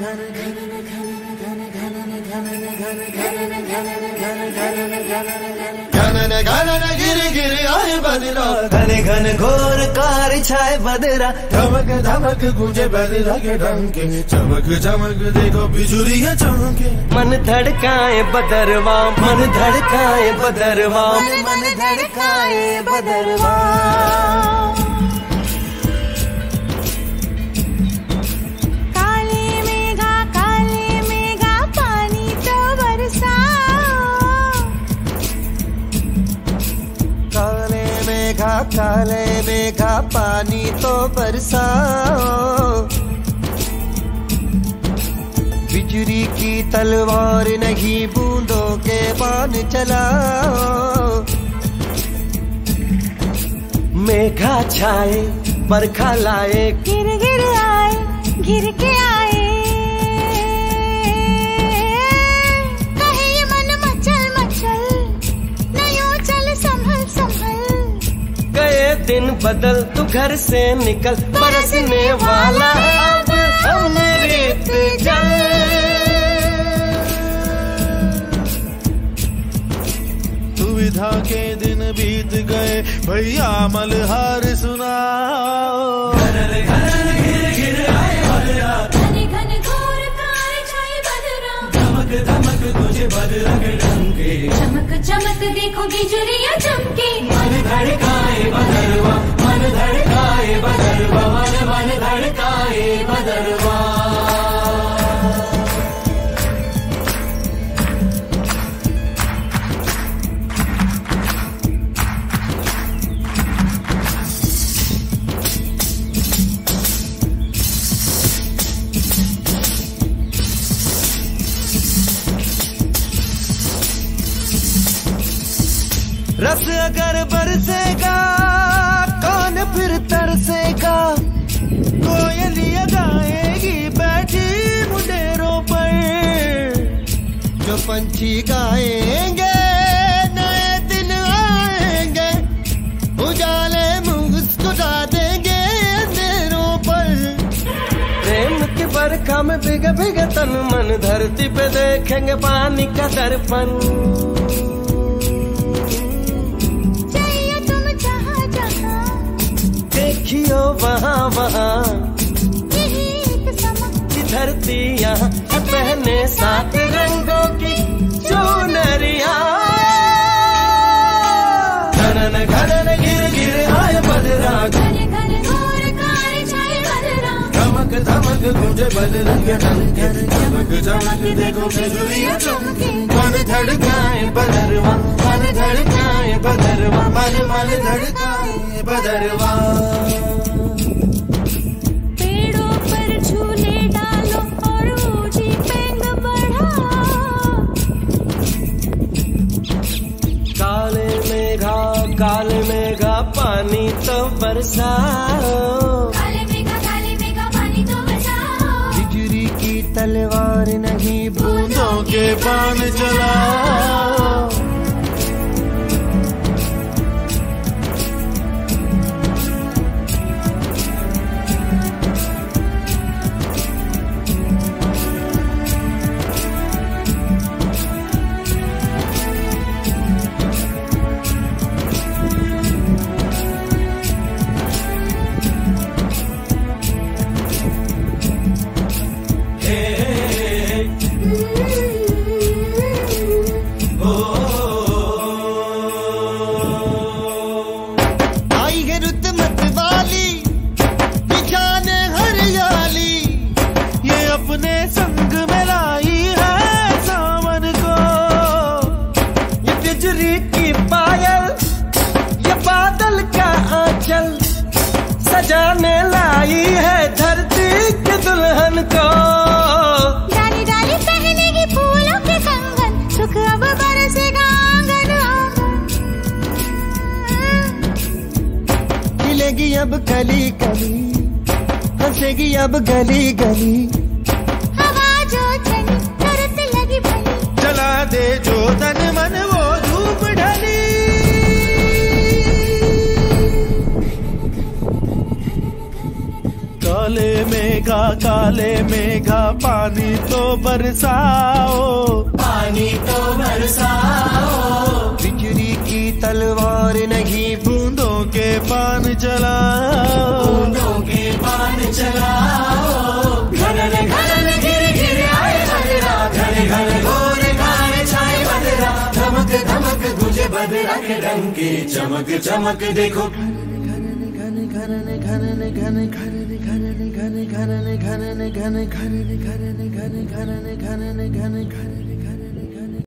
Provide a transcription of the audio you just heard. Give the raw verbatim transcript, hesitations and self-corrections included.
गिर गिर आए बदरा, घन घन घोर कार छाए बदरा, धमक धमक गूंजे बदरा के डंके, चमक चमक देखो बिजुलियां चमके। मन धड़काए बदरवा, मन धड़काए बदरवा, मन धड़काए बदरवा। काले मेघा काले मेघा पानी तो बरसाओ, काले मेघा काले मेघा पानी तो बरसाओ, बिजली की तलवार नहीं बूंदों के बाण चलाओ। मेघा छाए बरखा लाए, गिर गिर आए गिर के आए, कहे ये मन मचल मचल, नयों चल संभल संभल। गए दिन बदल तू घर से निकल, बरसने वाला अब अमृत जल। सुविधा के दिन बीत गए भैया मलहार सुनाओ। घन घन घोर कार छाए बदरा, धमक धमक तुझे बदरा के डंके, चमक चमक देखो बिजुलियां चमके। मन धड़काए बदरवा, मन धड़काए बदरवा, मन मन धड़काए बदरवा। रस अगर बरसेगा कौन फिर तरसेगा, कोयलियां गाएगी बैठी मुंडेरों पर, जो पंछी गाएंगे नए दिन आएंगे, उजाले मुस्कुरा देंगे अंधेरों पर। प्रेम की बरखा में भीगे भीगे तन मन, धरती पे देखेंगे पानी का दर्पण। देखियो वहाँ वहाँ यही एक समा, की धरती यहाँ है पहने सात रंगों की चुनरिया। घनन घनन गिर गिर आए बदरा, घन घन घोर कार छाए बदरा, धमक धमक गूंजे बदरा के डंके, चमक चमक देखो बिजुलियां चमके। मन धड़काए बदरवा, मन धड़काए बदरवा, मन मन धड़काए बदरवा। पेड़ों पर झूले डालो और ऊंची पेंग बढ़ाओ। काले मेघा काले मेघा पानी तो बरसाओ, काले मेघा काले मेघा पानी तो बरसाओ, बिजली की तलवार नहीं बूंदों के बाण चलाओ। सजाने लाई है धरती के दुल्हन को, डाली डाली पहनेगी फूलों के कंगन, सुख अब बरसेगा आंगन आंगन। खिलेगी अब कली कली, हंसेगी अब गली गली, हवा जो चली तरत लगी भली, जला दे जो तन मन वो धूप ढली। काले मेघा काले मेघा पानी तो बरसाओ, पानी तो बरसाओ। बिजली की तलवार नहीं बूंदों के बाण चलाओ, बूंदों के बाण चलाओ। घनन घनन घिर घिर आए बदरा, घन घन घोर घाय छाए बदरा। धमक धमक गुजे बदरा के डंके, चमक चमक देखो। घन घन घन घन घन घन घन घन घन घन घन घन घन घन घन घन